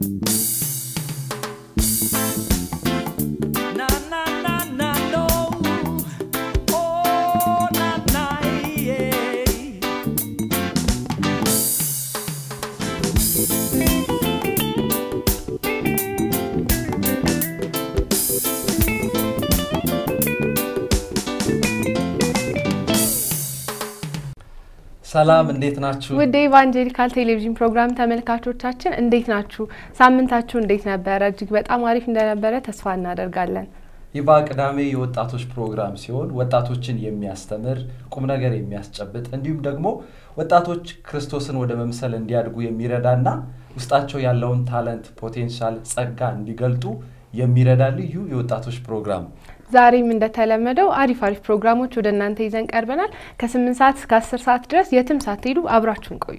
ሰላም እንዴት ናችሁ? ወደ ኢቫንጀሊካል ቴሌቪዥን ፕሮግራም ተመልካቾቻችን እንዴት ናችሁ? ሳምንታችሁ እንዴት ነበር? እጅግ በጣም አሪፍ እንደነበረ ተስፋ እናደርጋለን። ኢቫ ቅዳሜ የወጣቶች ፕሮግራም ሲሆን ወጣቶችን የሚያስተምር ቁም ነገር የሚያስጨብጥ እንዲሁም ደግሞ ወጣቶች ክርስቶስን ወደ መምሰል እንዲያድጉ የሚረዳና ውስጣቸው ያለውን ታለንት ፖቴንሻል ጸጋ እንዲገልጡ የሚረዳ ልዩ የወጣቶች ፕሮግራም ዛሬም እንደተለመደው አሪፍ ፕሮግራሞች ወደ እናንተ ይዘን ቀርበናል። ከ8 ሰዓት እስከ 10 ሰዓት ድረስ የትም ሳትሄዱ አብራችሁን ቆዩ።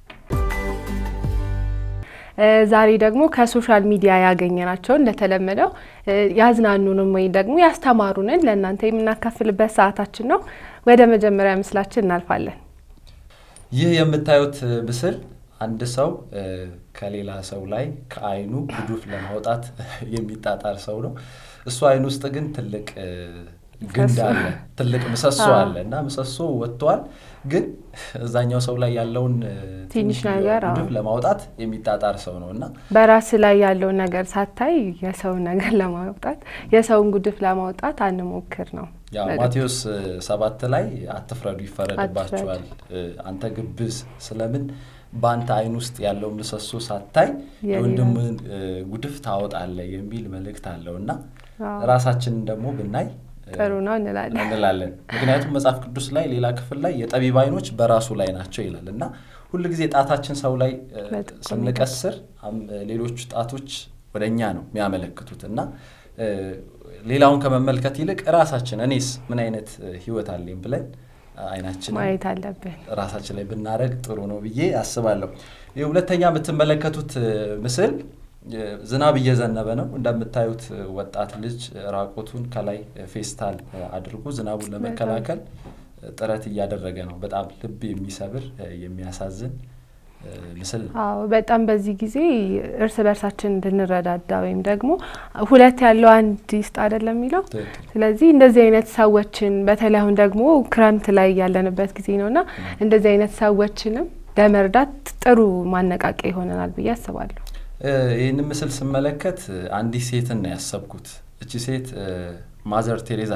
ዛሬ ደግሞ ከሶሻል ሚዲያ ያገኘናቸው እንደተለመደው ያዝናኑንም ወይ ደግሞ ያስተማሩንን ለእናንተ የምናካፍልበት ሰዓታችን ነው። ወደ መጀመሪያ ምስላችን እናልፋለን። ይህ የምታዩት ምስል አንድ ሰው ከሌላ ሰው ላይ ከአይኑ ጉዱፍ ለማውጣት የሚጣጣር ሰው ነው። እሱ አይኑ ውስጥ ግን ትልቅ ግንድ አለ፣ ትልቅ ምሰሶ አለ እና ምሰሶ ወጥቷል። ግን እዛኛው ሰው ላይ ያለውን ትንሽ ነገር ጉዱፍ ለማውጣት የሚጣጣር ሰው ነውና በራስ ላይ ያለው ነገር ሳታይ የሰው ነገር ለማውጣት የሰውን ጉዱፍ ለማውጣት አንሞክር ነው። ያ ማቴዎስ 7 ላይ አትፍረዱ ይፈረድባችኋል፣ አንተ ግብዝ ስለምን ባንተ አይን ውስጥ ያለው ምሰሶ ሳታይ ወንድም ጉድፍ ታወጣለህ የሚል መልእክት አለውና ራሳችንን ደግሞ ብናይ ጥሩ ነው እንላለን። ምክንያቱም መጽሐፍ ቅዱስ ላይ ሌላ ክፍል ላይ የጠቢብ አይኖች በራሱ ላይ ናቸው ይላልና ሁሉ ጊዜ ጣታችን ሰው ላይ ስንቀስር ሌሎች ጣቶች ወደኛ ነው የሚያመለክቱትና ሌላውን ከመመልከት ይልቅ ራሳችን እኔስ ምን አይነት ህይወት አለኝ ብለን አይናችን ማየት አለብን ራሳችን ላይ ብናረግ ጥሩ ነው ብዬ አስባለሁ። የሁለተኛ የምትመለከቱት ምስል ዝናብ እየዘነበ ነው። እንደምታዩት ወጣት ልጅ ራቆቱን ከላይ ፌስታል አድርጎ ዝናቡን ለመከላከል ጥረት እያደረገ ነው። በጣም ልብ የሚሰብር የሚያሳዝን ምስል። በጣም በዚህ ጊዜ እርስ በርሳችን እንድንረዳዳ ወይም ደግሞ ሁለት ያለው አንድ ይስጥ አይደለም የሚለው። ስለዚህ እንደዚህ አይነት ሰዎችን በተለይ አሁን ደግሞ ክረምት ላይ ያለንበት ጊዜ ነውና እንደዚህ አይነት ሰዎችንም ለመርዳት ጥሩ ማነቃቂያ ይሆነናል ብዬ አስባለሁ። ይሄን ምስል ስመለከት አንዲት ሴትን ነው ያሰብኩት። እቺ ሴት ማዘር ቴሬዛ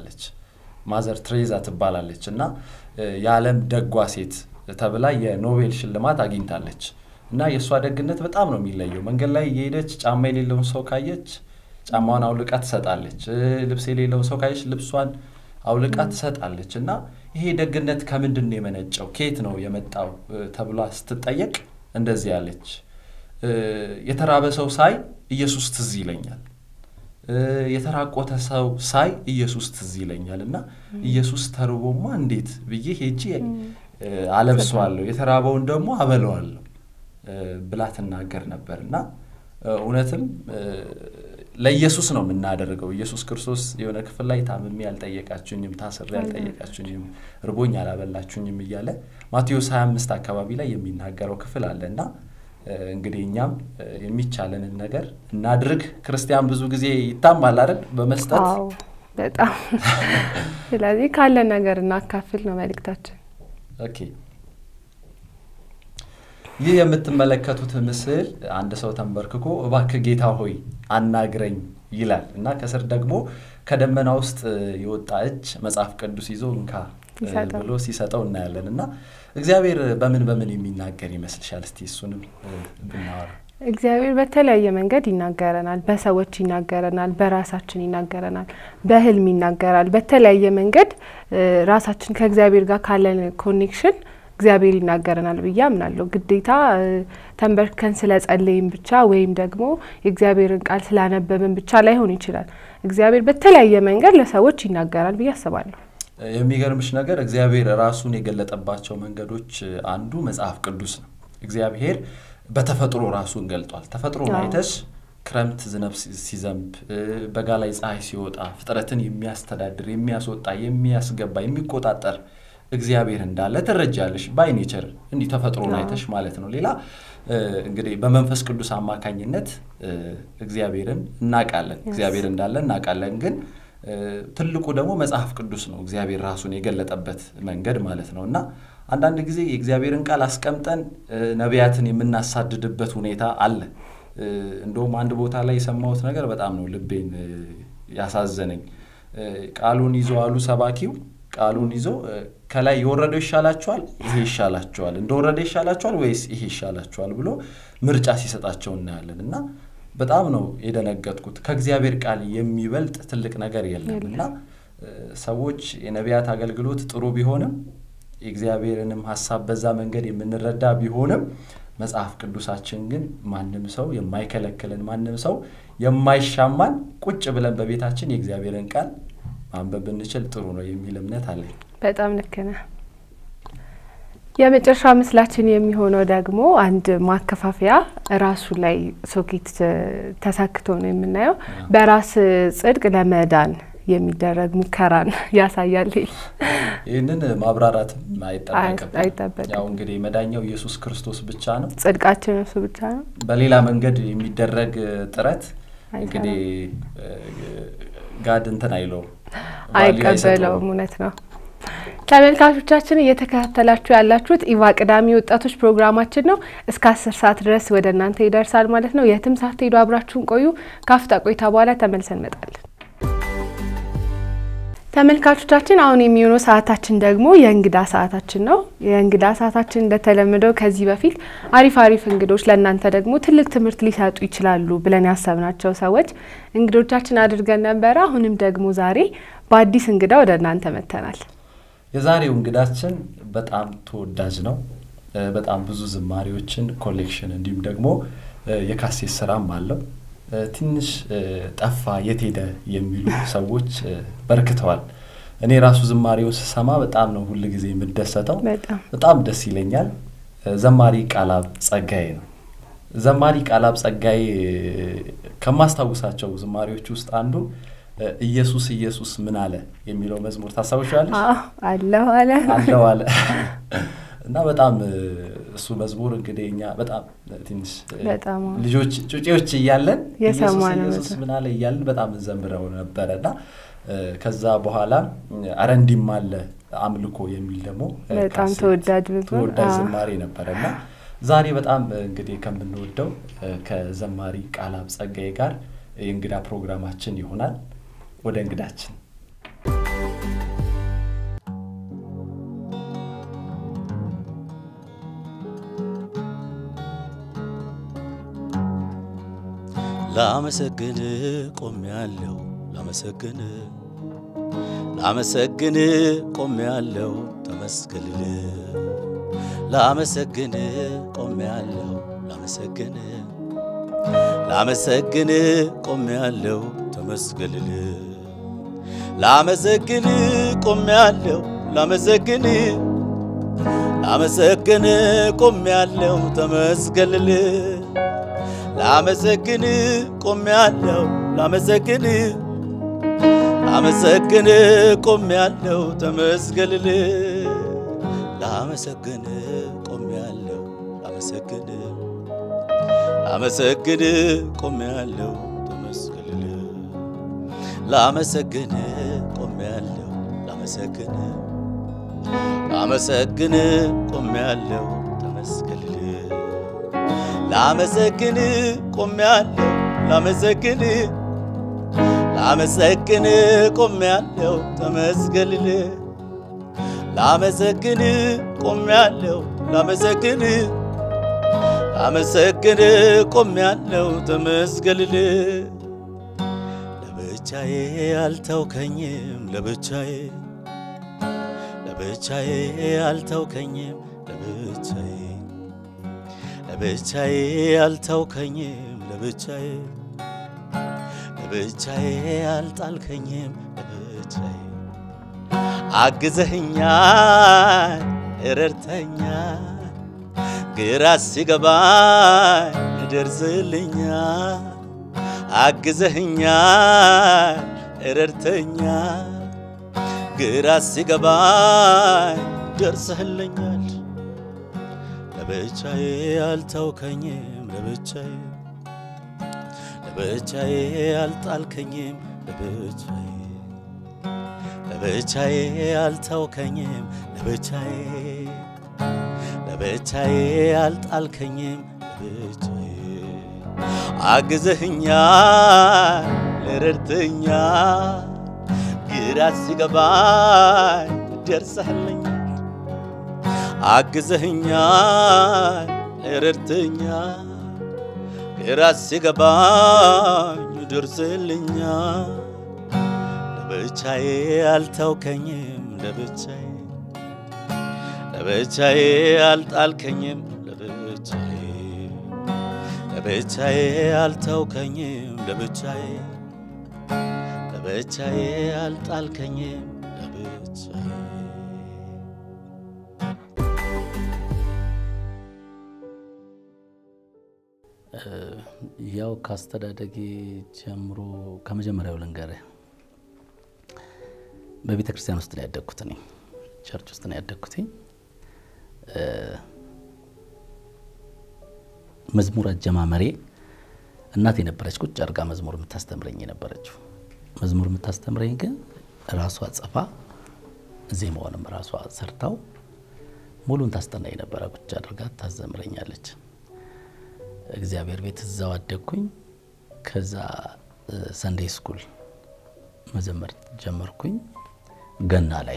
ትባላለች እና የዓለም ደጓ ሴት ተብላ የኖቤል ሽልማት አግኝታለች እና የሷ ደግነት በጣም ነው የሚለየው። መንገድ ላይ የሄደች ጫማ የሌለውን ሰው ካየች ጫማውን አውልቃ ትሰጣለች፣ ልብስ የሌለውን ሰው ካየች ልብሷን አውልቃ ትሰጣለች እና ይሄ ደግነት ከምንድን ነው የመነጨው ከየት ነው የመጣው ተብላ ስትጠየቅ እንደዚህ ያለች የተራበ ሰው ሳይ ኢየሱስ ትዝ ይለኛል፣ የተራቆተ ሰው ሳይ ኢየሱስ ትዝ ይለኛልና ኢየሱስ ተርቦማ እንዴት ብዬ ሄጄ አለብሰዋለሁ የተራበውን ደግሞ አበለዋለሁ ብላ ተናገር ነበርና እውነትም ለኢየሱስ ነው የምናደርገው። ኢየሱስ ክርስቶስ የሆነ ክፍል ላይ ታምሜ ያልጠየቃችሁኝም ታስሬ ያልጠየቃችሁኝም ርቦኝ ያላበላችሁኝም እያለ ማቴዎስ 25 አካባቢ ላይ የሚናገረው ክፍል አለና እንግዲህ እኛም የሚቻለንን ነገር እናድርግ። ክርስቲያን ብዙ ጊዜ ይታማል አይደል በመስጠት በጣም ስለዚህ ካለ ነገር እናካፍል ነው መልእክታችን። ኦኬ ይህ የምትመለከቱት ምስል አንድ ሰው ተንበርክኮ እባክህ ጌታ ሆይ አናግረኝ ይላል እና ከስር ደግሞ ከደመና ውስጥ የወጣ እጅ መጽሐፍ ቅዱስ ይዞ እንካ ብሎ ሲሰጠው እናያለንና እግዚአብሔር በምን የሚናገር ይመስልሻል? እስቲ እሱንም ብናወራ። እግዚአብሔር በተለያየ መንገድ ይናገረናል። በሰዎች ይናገረናል፣ በራሳችን ይናገረናል፣ በህልም ይናገራል። በተለያየ መንገድ ራሳችን ከእግዚአብሔር ጋር ካለን ኮኔክሽን እግዚአብሔር ይናገረናል ብዬ አምናለሁ። ግዴታ ተንበርከን ስለጸለይን ብቻ ወይም ደግሞ የእግዚአብሔርን ቃል ስላነበብን ብቻ ላይሆን ይችላል። እግዚአብሔር በተለያየ መንገድ ለሰዎች ይናገራል ብዬ አስባለሁ። የሚገርምሽ ነገር እግዚአብሔር ራሱን የገለጠባቸው መንገዶች አንዱ መጽሐፍ ቅዱስ ነው። እግዚአብሔር በተፈጥሮ ራሱን ገልጧል። ተፈጥሮን አይተሽ ክረምት ዝናብ ሲዘንብ በጋ ላይ ፀሐይ ሲወጣ ፍጥረትን የሚያስተዳድር የሚያስወጣ የሚያስገባ የሚቆጣጠር እግዚአብሔር እንዳለ ተረጃለሽ ባይ ኔቸር እንዲ ተፈጥሮን አይተሽ ማለት ነው ሌላ እንግዲህ በመንፈስ ቅዱስ አማካኝነት እግዚአብሔርን እናቃለን እግዚአብሔር እንዳለ እናቃለን ግን ትልቁ ደግሞ መጽሐፍ ቅዱስ ነው እግዚአብሔር ራሱን የገለጠበት መንገድ ማለት ነውና አንዳንድ ጊዜ የእግዚአብሔርን ቃል አስቀምጠን ነቢያትን የምናሳድድበት ሁኔታ አለ እንደውም አንድ ቦታ ላይ የሰማሁት ነገር በጣም ነው ልቤን ያሳዘነኝ ቃሉን ይዞ አሉ ሰባኪው ቃሉን ይዞ ከላይ ይወረደው ይሻላችኋል ይሄ ይሻላችኋል እንደወረደ ይሻላችኋል ወይስ ይሄ ይሻላችኋል ብሎ ምርጫ ሲሰጣቸው እናያለንና በጣም ነው የደነገጥኩት ከእግዚአብሔር ቃል የሚበልጥ ትልቅ ነገር የለምና ሰዎች የነቢያት አገልግሎት ጥሩ ቢሆንም የእግዚአብሔርንም ሐሳብ በዛ መንገድ የምንረዳ ቢሆንም መጽሐፍ ቅዱሳችን ግን ማንንም ሰው የማይከለክለን ማንንም ሰው የማይሻማን ቁጭ ብለን በቤታችን የእግዚአብሔርን ቃል ማንበብ እንችል ጥሩ ነው የሚል እምነት አለኝ በጣም ልክ ነህ የመጨረሻ ምስላችን የሚሆነው ደግሞ አንድ ማከፋፈያ ራሱ ላይ ሶኬት ተሳክቶ ነው የምናየው በራስ ጽድቅ ለመዳን የሚደረግ ሙከራን ያሳያል ይሄንን ማብራራት አይጠበቅም ያው እንግዲህ መዳኛው ኢየሱስ ክርስቶስ ብቻ ነው ጽድቃችን እሱ ብቻ ነው በሌላ መንገድ የሚደረግ ጥረት እንግዲህ ጋድ እንትን አይቀበለውም እውነት ነው ተመልካቾቻችን እየተከታተላችሁ ያላችሁት ኢቫ ቅዳሜ ወጣቶች ፕሮግራማችን ነው እስከ 10 ሰዓት ድረስ ወደ እናንተ ይደርሳል ማለት ነው የትም ሳትሄዱ አብራችሁን ቆዩ ካፍታ ቆይታ በኋላ ተመልሰን እንመጣለን ተመልካቾቻችን አሁን የሚሆነው ሰዓታችን ደግሞ የእንግዳ ሰዓታችን ነው የእንግዳ ሰዓታችን እንደተለመደው ከዚህ በፊት አሪፍ እንግዶች ለእናንተ ደግሞ ትልቅ ትምህርት ሊሰጡ ይችላሉ ብለን ያሰብናቸው ሰዎች እንግዶቻችን አድርገን ነበር አሁንም ደግሞ ዛሬ በአዲስ እንግዳ ወደ እናንተ መተናል የዛሬው እንግዳችን በጣም ተወዳጅ ነው በጣም ብዙ ዝማሬዎችን ኮሌክሽን እንዲሁም ደግሞ የካሴት ስራም አለው ትንሽ ጠፋ የትሄደ የሚሉ ሰዎች በርክተዋል እኔ ራሱ ዝማሬውን ስሰማ በጣም ነው ሁሉ ጊዜ የምደሰተው በጣም ደስ ይለኛል ዘማሪ ቃላብ ጸጋዬ ነው ዘማሪ ቃላብ ጸጋዬ ከማስታውሳቸው ዝማሬዎች ውስጥ አንዱ ኢየሱስ ኢየሱስ ምን አለ የሚለው መዝሙር ታሳውሻለሽ አለው አለ እና በጣም እሱ መዝሙር እንግዲህኛ በጣም ትንሽ ልጆች ጩጬዎች እያለን ኢየሱስ ምን አለ እያልን በጣም እንዘምረው ነበርና ከዛ በኋላ አረንዲም አለ አምልኮ የሚል ደግሞ በጣም ተወዳጅ ዝማሬ ነበርና ዛሬ በጣም እንግዲህ ከምንወደው ከዘማሪ ቃላብ ጸጋዬ ጋር የእንግዳ ፕሮግራማችን ይሆናል ወደ እንግዳችን ላመሰግን ቆሜያለሁ ላመሰግን ቆሜያለሁ ተመስገን ላመሰግን ቆሜያለሁ ላመሰግን ቆሜያለሁ ተመስገን ላመሰግን ቆሜያለሁ ላመሰግን ቆሜያለሁ ተመስገን ላመሰግን ቆሜያለሁ ላመሰግን ቆሜያለሁ ተመስገን ላመሰግን ቆሜያለሁ ላመሰግን ቆሜያለሁ ተመስገን ላመሰግን ቆሜያለሁ ላመሰግን ቆሜያለሁ ተመስገን ላመሰግን ቆሜያለሁ ላመሰግን ቆሜያለሁ ተመስገን ላመሰግን ቆሜያለሁ ላመሰግን ቆሜያለሁ ተመስገን ለብቻዬ አልተውከኝም ለብቻዬ አልተውከኝም ለብቻዬ አልተውከኝም ለብቻዬ አልጣልከኝም ለብቻዬ አግዘኸኛል ረድተኛል ግራ ሲገባኝ ደርሰህልኛል አግዘኸኛል ረድተኛል ግራ ሲገባኝ ደርሰህልኛል ለብቻዬ አልተውከኝም ለብቻዬ አልጣልከኝም ለብቻዬ አልተውከኝም ለብቻዬ አልጣልከኝም ለብቻዬ አግዘኸኛል ረድተኸኛል ግራ ሲገባኝ ደርሰህልኛል አግዘኸኛል ረድተኸኛል ግራ ሲገባኝ ደርሰህልኛል ለብቻዬ አልተውከኝም ለብቻዬ አልጣልከኝም ለብቻዬ አልተውከኝም ለብቻዬ አልጣልከኝም ለብቻዬ ያው ካስተዳደጌ ጀምሮ ከመጀመሪያው ልንገርህ በቤተ ክርስቲያን ውስጥ ነው ያደግኩት እኔ ቸርች ውስጥ ነው ያደግኩት መዝሙር አጀማመሬ እናቴ ነበረች ቁጭ አርጋ መዝሙር የምታስተምረኝ ነበረችው መዝሙር የምታስተምረኝ ግን ራሷ ጽፋ ዜማውንም ራሷ ሰርታው ሙሉን ታስጠናኝ ነበር ቁጭ አድርጋ ታዘምረኛለች እግዚአብሔር ቤት እዛው አደግኩኝ ከዛ ሰንዴይ ስኩል መዘመር ጀመርኩኝ ገና ላይ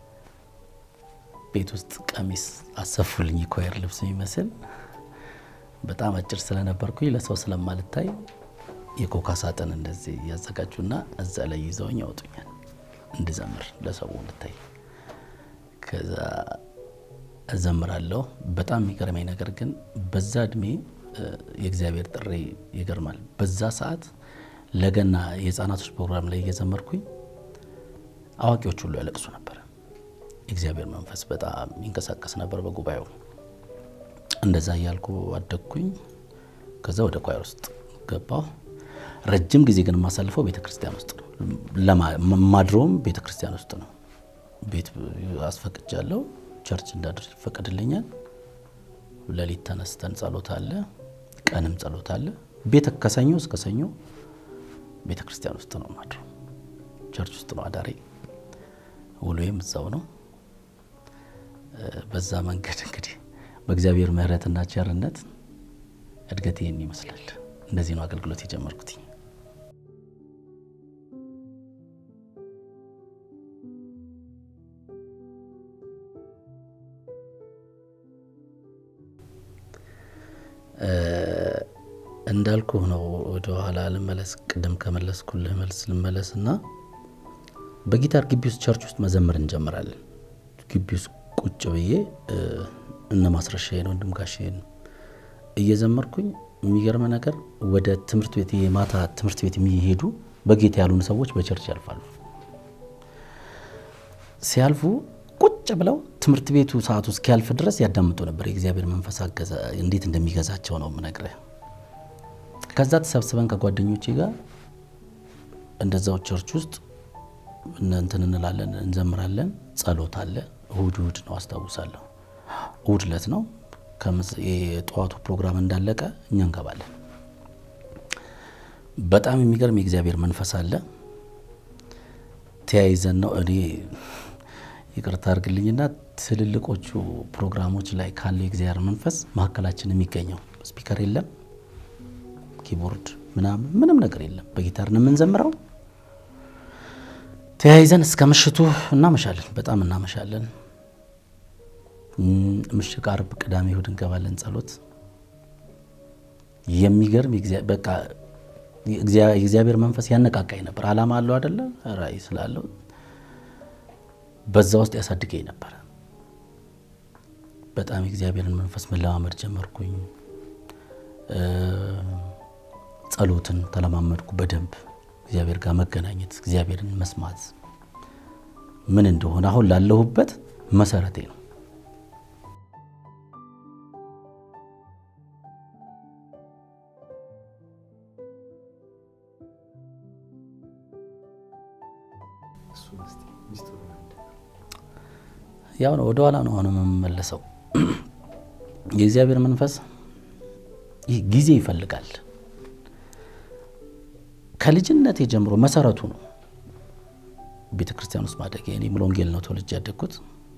ቤት ውስጥ ቀሚስ አሰፉልኝ ኮየር ልብስ የሚመስል በጣም አጭር ስለነበርኩኝ ለሰው ስለማልታይ የኮካ ሳጥን እንደዚህ ያዘጋጁና እዛ ላይ ይዘውኝ ያወጡኛል እንድዘምር ለሰው እንድታይ ከዛ እዘምራለሁ በጣም የሚገርመኝ ነገር ግን በዛ እድሜ የእግዚአብሔር ጥሪ ይገርማል በዛ ሰዓት ለገና የህፃናቶች ፕሮግራም ላይ እየዘመርኩኝ አዋቂዎች ሁሉ ያለቅሱ ነበር እግዚአብሔር መንፈስ በጣም ይንቀሳቀስ ነበር በጉባኤው እንደዛ ያልኩ አደግኩኝ ከዛ ወደ ኳየር ውስጥ ገባሁ ረጅም ጊዜ ግን ማሳልፈው ቤተክርስቲያን ውስጥ ነው ለማድሮም ቤተክርስቲያን ውስጥ ነው ቤት አስፈቅጃለሁ ቸርች እንዳድር ይፈቀድልኛል ለሊት ተነስተን ጸሎት አለ ቀንም ጸሎት አለ ቤተ ከሰኞ እስከ ሰኞ ቤተክርስቲያን ውስጥ ነው ማድሮ ቸርች ውስጥ ነው አዳሪ ውሎዬም እዛው ነው በዛ መንገድ እንግዲህ በእግዚአብሔር ምህረትና ቸርነት እድገቴ ይመስላል እንደዚህ ነው አገልግሎት የጀመርኩት እንዳልኩ ነው ወደ ኋላ ለመለስ ቀደም ከመለስኩልህ መልስ ልመለስና በጊታር ግቢ ውስጥ ቸርች ውስጥ መዘመር እንጀምራለን ግቢ ውስጥ ቁጭ ብዬ እነ ማስረሻዬን ወንድም ጋሼን እየዘመርኩኝ የሚገርም ነገር ወደ ትምርት ቤት የማታ ትምርት ቤት የሚሄዱ በጌታ ያሉን ሰዎች በቸርች ያልፋሉ ሲያልፉ ቁጭ ብለው ትምርት ቤቱ ሰዓቱ እስኪያልፍ ድረስ ያዳምጡ ነበር የእግዚአብሔር መንፈስ አገዛ እንዴት እንደሚገዛቸው ነው ምነግርህ ከዛ ተሰብስበን ከጓደኞቼ ጋር እንደዛው ቸርች ውስጥ እንትን እንላለን እንዘምራለን ጸሎት አለ እሁድ ነው አስተዋውሳለሁ እሁድ ለት ነው የጧቱ ፕሮግራም እንዳለቀ እኛ እንገባለን በጣም የሚገርም የእግዚአብሔር መንፈስ አለ ተያይዘን ነው እኔ ይቅርታ አድርግልኝና ትልልቆቹ ፕሮግራሞች ላይ ካለ የእግዚአብሔር መንፈስ ማከላችን የሚገኘው ስፒከር የለም ኪቦርድ ምንም ነገር የለም በጊታር ነው የምንዘምረው ተያይዘን እስከ ምሽቱ እናመሻለን በጣም እናመሻለን ምሽት ዓርብ ቅዳሜ እሁድ እንገባለን ጸሎት የሚገርም በቃ የእግዚአብሔር መንፈስ ያነቃቃኝ ነበር አላማ አለው አይደለ ራይ ስላለው በዛ ውስጥ ያሳድገኝ ነበር በጣም የእግዚአብሔርን መንፈስ መለማመድ ጀመርኩኝ ጸሎትን ተለማመድኩ በደንብ እግዚአብሔር ጋር መገናኘት እግዚአብሔርን መስማት ምን እንደሆነ አሁን ላለሁበት መሰረቴ ነው ያው ነው ወደኋላ ነው አሁን የምመለሰው። የእግዚአብሔር መንፈስ ይህ ጊዜ ይፈልጋል። ከልጅነቴ ጀምሮ መሰረቱ ነው ቤተክርስቲያን ውስጥ ማደግ። እኔ ሙሉ ወንጌል ነው ተወልጄ ያደግኩት።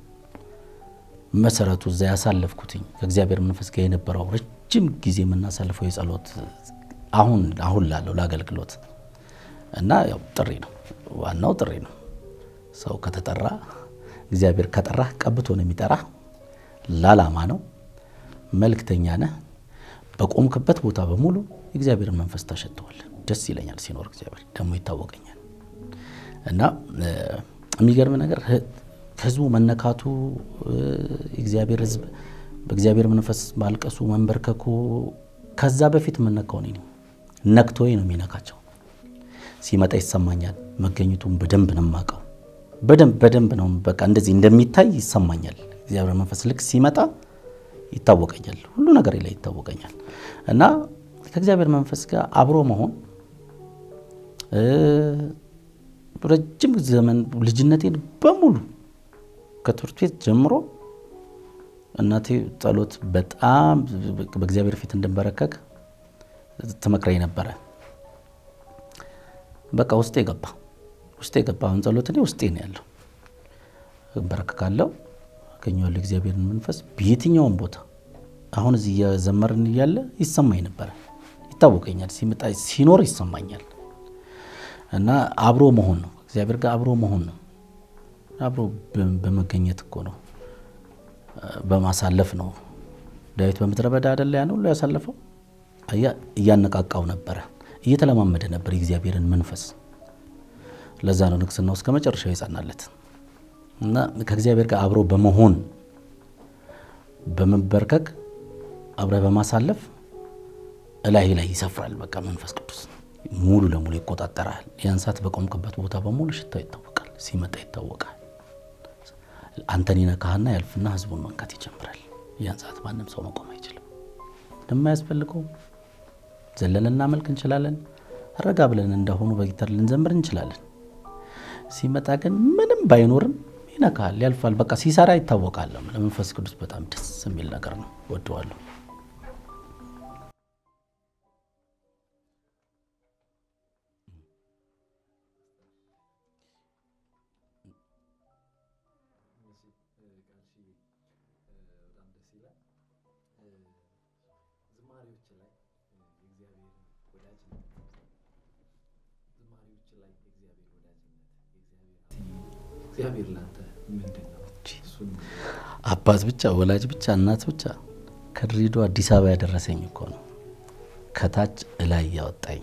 መሰረቱ እዛ ያሳለፍኩትኝ ከእግዚአብሔር መንፈስ ጋር የነበረው ረጅም ጊዜ የምናሳልፈው የጸሎት አሁን ላለው ለአገልግሎት እና ያው ጥሪ ነው፣ ዋናው ጥሪ ነው። ሰው ከተጠራ እግዚአብሔር ከጠራ ቀብቶ ነው የሚጠራ። ላላማ ነው፣ መልክተኛ ነህ። በቆምክበት ቦታ በሙሉ እግዚአብሔር መንፈስ ታሸተዋል። ደስ ይለኛል ሲኖር እግዚአብሔር ደግሞ ይታወቀኛል። እና የሚገርም ነገር ህዝቡ መነካቱ እግዚአብሔር ህዝብ በእግዚአብሔር መንፈስ ማልቀሱ መንበርከኩ ከዛ በፊት መነካው ነው ነክቶይ ነው የሚነካቸው። ሲመጣ ይሰማኛል። መገኘቱን በደንብ ነው ማቀው። በደንብ ነው በቃ እንደዚህ እንደሚታይ ይሰማኛል። እግዚአብሔር መንፈስ ልክ ሲመጣ ይታወቀኛል። ሁሉ ነገር ላይ ይታወቀኛል። እና ከእግዚአብሔር መንፈስ ጋር አብሮ መሆን ረጅም ዘመን ልጅነቴን በሙሉ ከትምህርት ቤት ጀምሮ እናቴ ጸሎት በጣም በእግዚአብሔር ፊት እንደምበረከክ ተመክረኝ ነበር። በቃ ውስጤ ገባ አሁን ጸሎት ነው ውስጤ ነው ያለው። በረከካለው አገኘዋለሁ እግዚአብሔርን መንፈስ በየትኛውም ቦታ። አሁን እዚህ የዘመርን ይያለ ይሰማኝ ነበር፣ ይታወቀኛል። ሲመጣ ሲኖር ይሰማኛል። እና አብሮ መሆን ነው እግዚአብሔር ጋር አብሮ መሆን ነው። አብሮ በመገኘት እኮ ነው፣ በማሳለፍ ነው። ዳዊት በምድረ በዳ አይደለ ያን ሁሉ ያሳለፈው? እያነቃቃው ነበር፣ እየተለማመደ ነበር እግዚአብሔርን መንፈስ። ለዛ ነው ንግስናው እስከ መጨረሻው ይጸናለት። እና ከእግዚአብሔር ጋር አብሮ በመሆን በመበርከክ አብረ በማሳለፍ ላይ ይሰፍራል። በቃ መንፈስ ቅዱስ ሙሉ ለሙሉ ይቆጣጠራል። ያንሳት በቆምከበት ቦታ በሙሉ ሽታው ይታወቃል፣ ሲመጣ ይታወቃል። አንተን ይነካህና ያልፍና ህዝቡን መንካት ይጀምራል። ያንሳት ማንም ሰው መቆም አይችልም። እንደማያስፈልገው ዘለለና መልክ እንችላለን፣ ረጋ ብለን እንደሆኑ በጊታር ልንዘምር እንችላለን። ሲመጣ ግን ምንም ባይኖርም ይነካል፣ ያልፋል። በቃ ሲሰራ ይታወቃል። መንፈስ ቅዱስ በጣም ደስ የሚል ነገር ነው፣ ወደዋለሁ። እግዚአብሔር ላንተ ምንድነው? አባት ብቻ ወላጅ ብቻ እናት ብቻ ከድሬዳዋ አዲስ አበባ ያደረሰኝ እኮ ነው። ከታች ላይ ያወጣኝ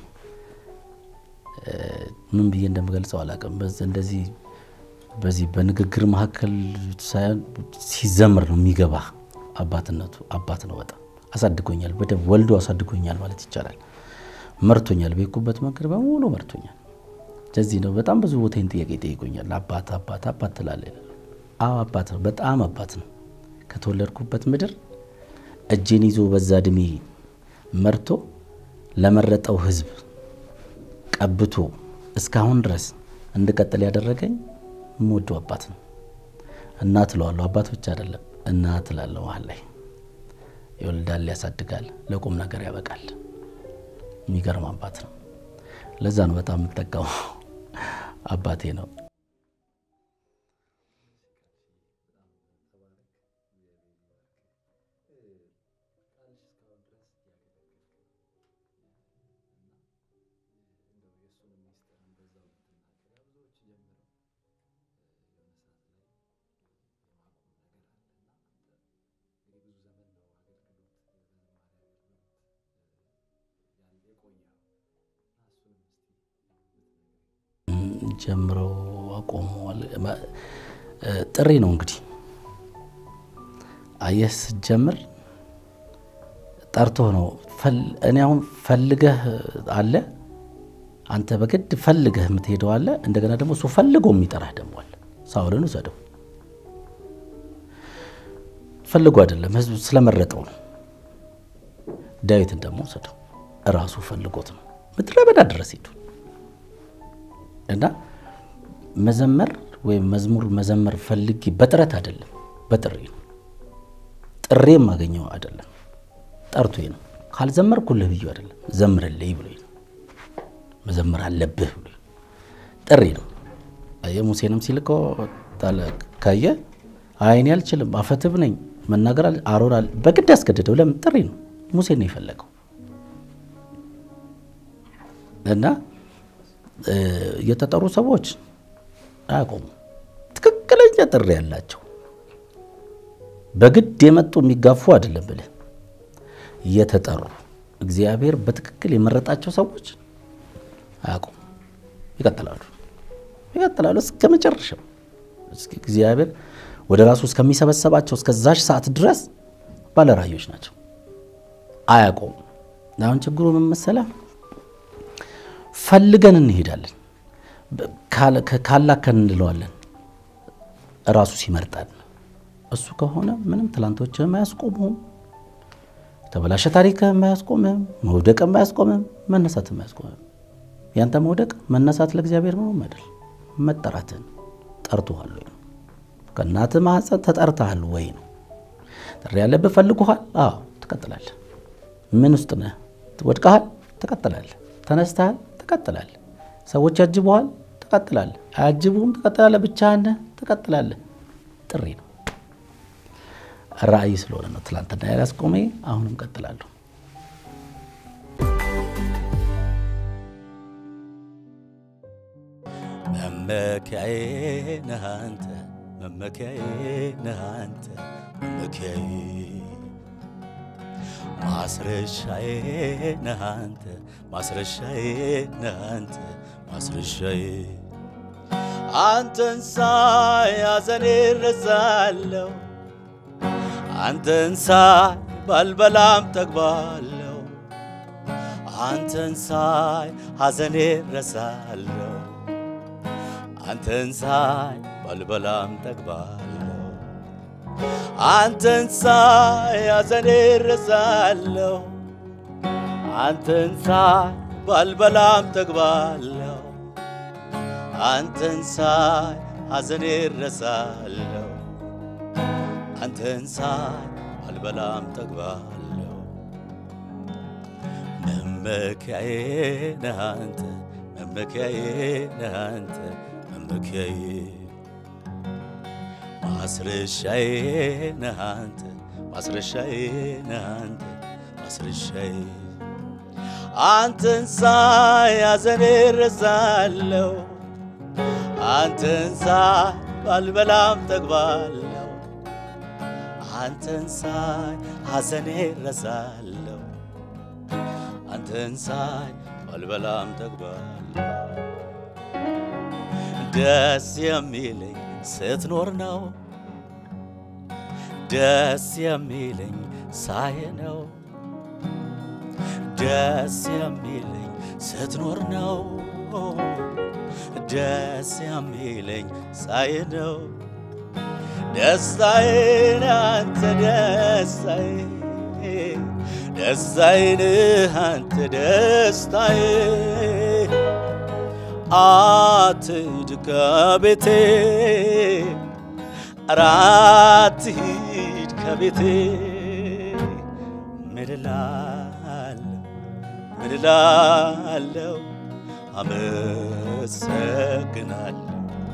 ምን ብዬ እንደምገልጸው አላውቅም። እንደዚህ በዚህ በንግግር መሐከል ሲዘምር ነው የሚገባ። አባትነቱ አባት ነው። በጣም አሳድጎኛል፣ በደም ወልዶ አሳድጎኛል ማለት ይቻላል። መርቶኛል፣ በይኩበት መንገድ በሙሉ መርቶኛል። ስለዚህ ነው በጣም ብዙ ቦታን ጥያቄ ጠይቆኛል። አባት ትላለህ? አዎ አባት ነው፣ በጣም አባት ነው። ከተወለድኩበት ምድር እጄን ይዞ በዛ እድሜ መርቶ ለመረጠው ህዝብ ቀብቶ እስካሁን ድረስ እንድቀጥል ያደረገኝ የምወደው አባት ነው። እናት እለዋለሁ፣ አባት ብቻ አይደለም እናት እላለሁ። መሀል ላይ ይወልዳል፣ ያሳድጋል፣ ለቁም ነገር ያበቃል። የሚገርም አባት ነው። ለዛ ነው በጣም የምጠቀመው አባቴ ነው። ጀምሮ አቆመዋል። ጥሪ ነው እንግዲህ አየስ ጀምር ጠርቶ ነው። እኔ አሁን ፈልገህ አለ አንተ በግድ ፈልገህ የምትሄደው አለ። እንደገና ደግሞ እሱ ፈልጎ የሚጠራህ ደግሞ አለ። ሳውልን ወሰደው ፈልጎ አይደለም ህዝብ ስለመረጠው ነው። ዳዊትን ደግሞ ወሰደው ራሱ ፈልጎት ነው። ምድረ በዳ ድረስ ሄዱ እና መዘመር ወይ መዝሙር መዘመር ፈልጊ በጥረት አይደለም። በጥሪ ነው ጥሪ ማገኘው አይደለም ጠርቶኝ ነው ካልዘመርኩልህ ብዬ አይደለም ዘምርልኝ ብሎኝ ነው መዘመር አለብህ ብሎኝ ጥሪ ነው ሙሴንም ሲልከው ካየ አይኔ አልችልም አፈትብ ነኝ መናገር አሮራል በግድ ያስገድደው ለምን ጥሪ ነው ሙሴ ነው የፈለገው እና የተጠሩ ሰዎች አቆም ትክክለኛ ጥሪ ያላቸው በግድ የመጡ የሚጋፉ አይደለም ብለ የተጠሩ እግዚአብሔር በትክክል የመረጣቸው ሰዎች አቆም ይቀጥላሉ እስከመጨረሻው እግዚአብሔር ወደ ራሱ እስከሚሰበሰባቸው እስከዛሽ ሰዓት ድረስ ባለራዮች ናቸው አያቆም አሁን ችግሩ ምን መሰለህ ፈልገን እንሄዳለን ካላከን እንለዋለን ራሱ ሲመርጣል እሱ ከሆነ ምንም ትላንቶችም ማያስቆሙም ተበላሸ ታሪክም ማያስቆምም መውደቅም ማያስቆምም መነሳትም ማያስቆምም ያንተ መውደቅ መነሳት ለእግዚአብሔር ነው አይደል መጠራትን ጠርቶሃል ወይ ከናተ ማህፀን ተጠርተሃል ወይ ነው ጥሪ ያለብህ ፈልጉሃል አዎ ተቀጥላለህ ምን ውስጥ ነህ ወድቀሃል ተቀጥላለህ ተነስተሃል ተቀጥላለህ ሰዎች ያጅቡሃል ተቀጥላለህ አያጅቡም ተቀጥላለህ ብቻህን ተቀጥላለህ ጥሪ ነው ራእይ ስለሆነ ነው ትላንትና ያስቆመኝ አሁንም ቀጥላለሁ መመኪያዬ ነህ አንተ መመኪያዬ ነህ አንተ መመኪያዬ ማስረሻዬ ነህ አንተ ማስረሻዬ ነህ አንተ ማስረሻዬ አንተን ሳይ ሐዘኔ እረሳለሁ አንተን ሳይ ባልበላም ጠግባለሁ አንተን ሳይ ሐዘኔ እረሳለሁ አንተን ሳይ ባልበላም ጠግባለሁ አንተን ሳይ ሐዘኔ እረሳለሁ አንተን ሳይ ባልበላም ጠግባለሁ አንተን ሳይ ሐዘኔ እረሳለሁ አንተን ሳይ ባልበላም ጠግባለሁ መመኪያዬ ነህ አንተ መመኪያዬ ነህ አንተ መመኪያዬ ማስረሻዬ ነህ አንተ ማስረሻዬ ነህ አንተ ማስረሻዬ አንተን ሳይ ሐዘኔ እረሳለሁ አንተን ሳይ ባልበላም ጠግባለሁ አንተን ሳይ ሐዘኔ እረሳለሁ አንተን ሳይ ባልበላም ጠግባለሁ ደስ የሚለኝ ስትኖር ነው ደስ የሚለኝ ሳይ ነው ደስ የሚለኝ ስትኖር ነው ደስ የሚለኝ ሳይ ነው ደስታዬ አንተ ደስታዬ ደስታዬ አንተ ደስታዬ አትሂድ ከቤቴ አትሂድ ከቤቴ ምድላለሁ አመሰግናለሁ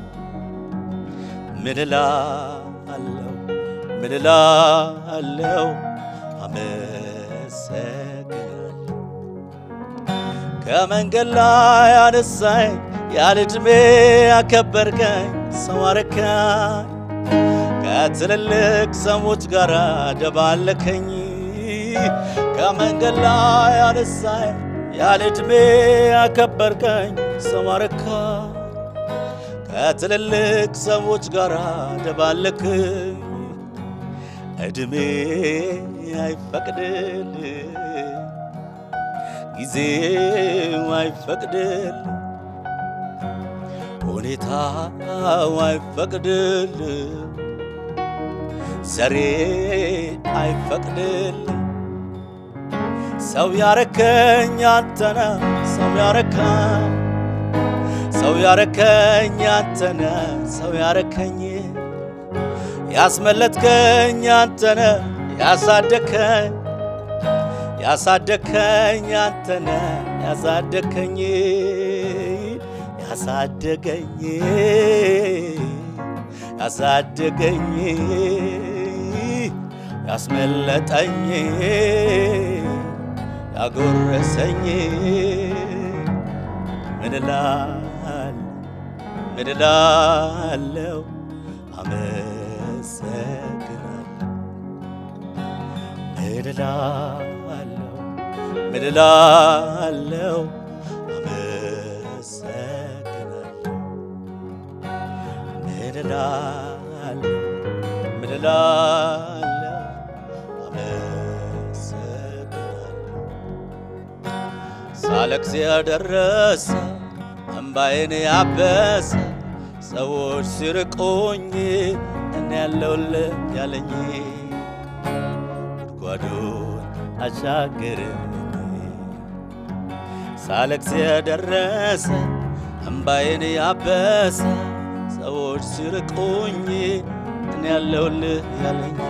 ምድላለሁ አመሰግናለሁ ከመንገድ ላይ አነሳኝ ያለ ዕድሜ አከበርከኝ ሰው አረካኝ ከትልልቅ ሰዎች ጋር ደባለከኝ ከመንገድ ላይ አነሳኝ ያለ ዕድሜ አከበርከኝ ሰው አረካኝ ከትልልቅ ሰዎች ጋር ደባለከኝ ዕድሜ አይፈቅድልኝ ጊዜው አይፈቅድልኝ ሁኔታው አይፈቅድልኝ ዘሬ አይፈቅድልኝ ሰው ያረከኝ አንተነ ሰው ያረከኝ አንተነ ሰው ያረከኝ ያስመለጥከኝ አንተነ ያሳደከኝ ያሳደከኝ አንተነ ያሳደከኝ ያሳደገኝ ያሳደገኝ ያስመለጠኝ ያጎረሰኝ ምን እላለሁ አመሰግናለሁ ምን እላለሁ አመሰግናለሁ ምን እላለሁ አመሰግናለሁ ሳለቅስ ያደረሰ እምባዬን ያበሰ ሰዎች ሲርቁኝ እኔ ያለሁልህ ያለኝ ጉድጓዱን አሻገረኝ ሳለቅስ ያደረሰ እምባዬን ያበሰ ሰዎች ሲርቁኝ እኔ ያለሁልህ ያለኝ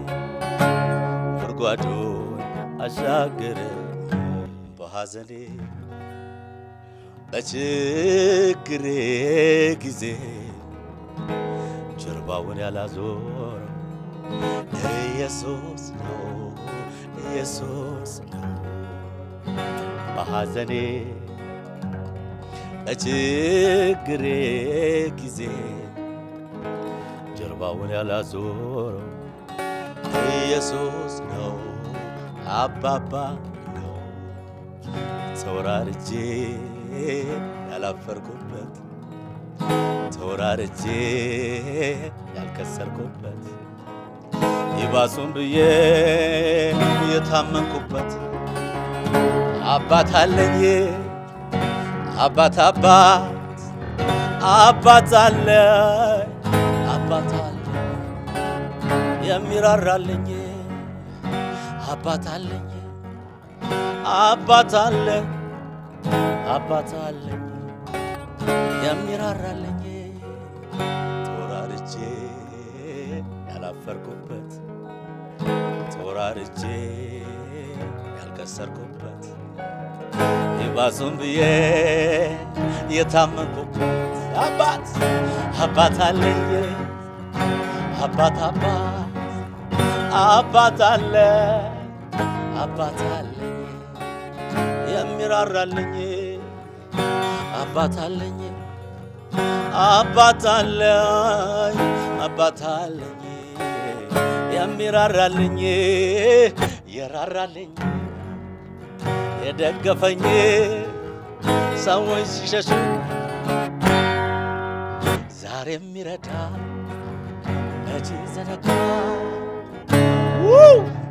ጉድጓዱን አሻገረኝ በሐዘኔ በችግሬ ጊዜ ጀርባውን ያላዞረው ኢየሱስ ነው ኢየሱስ ነው በሐዘኔ በችግሬ ጊዜ ጀርባውን ያላዞረው ኢየሱስ ነው አባባ ነው ተወራርጄ ያላፈርኩበት ተወራርጄ ያልከሰርኩበት ይባሱን ብዬ የታመንኩበት አባት አለኝ አባት አለኝ አባት አለኝ የሚራራልኝ አባት አለኝ አባት አለኝ የሚራራልኝ ተወራርጄ ያላፈርኩበት ተወራርጄ ያልከሰርኩበት ይባሱን ብዬ የታመንኩበት አባት አለኝ አባት አለኝ የሚራራልኝ አባት አለኝ የሚራራልኝ የራራልኝ የደገፈኝ ሰዎች ሲሸሹ ዛሬም ይረዳል መቼ ዘነጋ